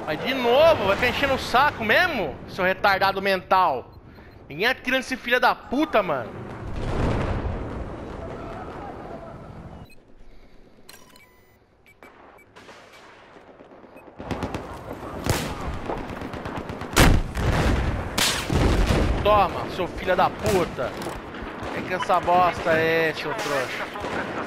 Mas de novo, vai ficar enchendo o saco mesmo, seu retardado mental. Ninguém atira nesse filho da puta, mano. Toma, seu filho da puta. É que essa bosta é, seu trouxa.